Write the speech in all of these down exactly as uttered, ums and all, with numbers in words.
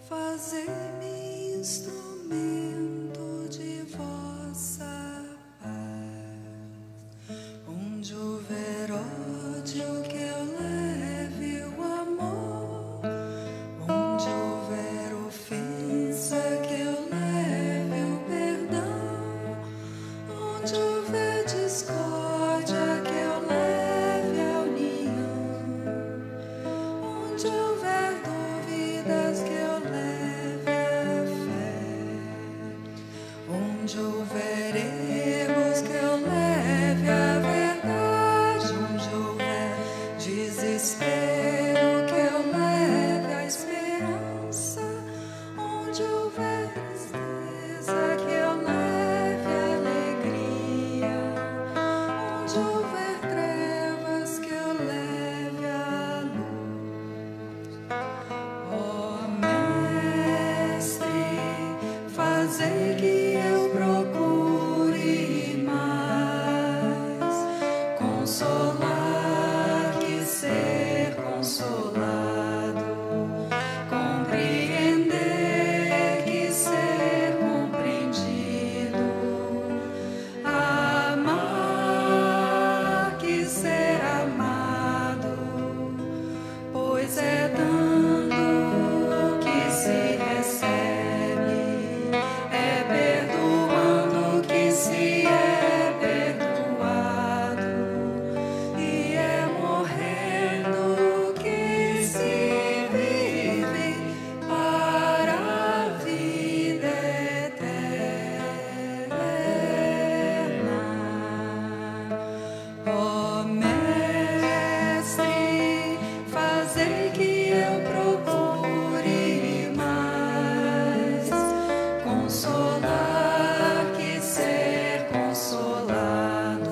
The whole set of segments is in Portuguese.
Fazer-me instrumento de vossa paz. Onde houver ódio, que eu leve o amor. Onde houver ofensa, que eu leve o perdão. Onde houver discórdia, que eu leve a união. Onde houver dúvidas, que eu leve a fé. Onde houver erros, que eu leve a verdade. Onde houver desespero, que eu leve a esperança. Onde houver tristeza, que eu leve a alegria. Onde houver trevas, que eu leve a luz. Ó Mestre, fazei que eu procure mais consolar que ser consolado, compreender que ser compreendido, amar que ser amado, pois é dando que se recebe, é perdoando que se é perdoado, e é morrendo que se vive para a vida eterna. Ó Mestre, fazei que eu procure mais consolar que ser consolado,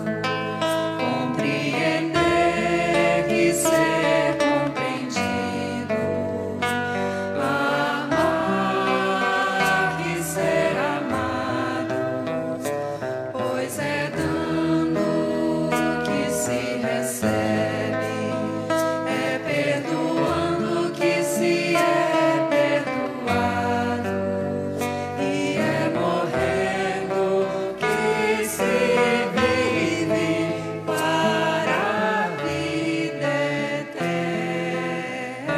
compreender que ser compreendido, amar que ser amado, pois é dando que se recebe, é perdoando que se é perdoado, e é morrendo que se vive para a vida eterna.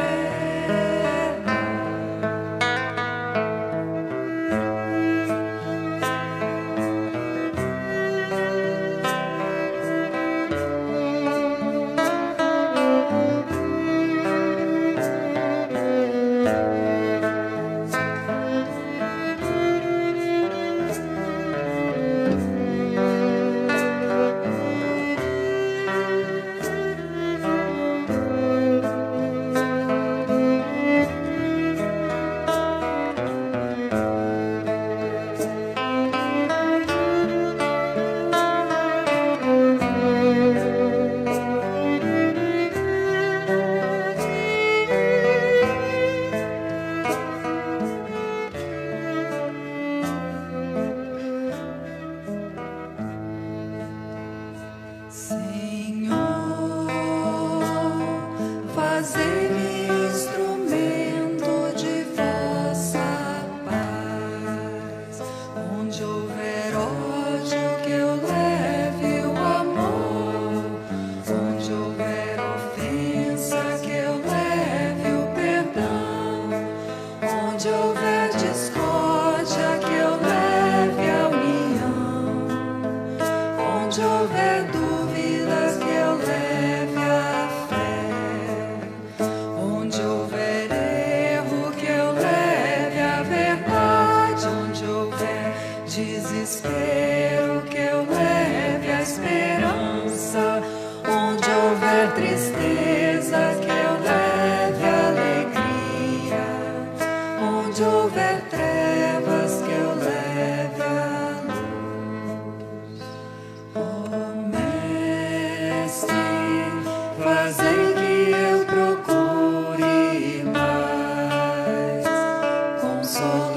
Senhor, fazei-me instrumento de vossa paz. Onde houver ódio, que eu leve o amor. Onde houver ofensa, que eu leve o perdão. Onde houver discórdia, que eu leve a união. Onde houver dúvidas, que eu leve a fé. Onde houver erro, que eu leve a verdade. Onde houver desespero, que eu leve a esperança. Onde houver tristeza, que eu leve a alegria. Onde houver trevas, que eu leve a luz. Ó Mestre, fazei que eu procure mais consolar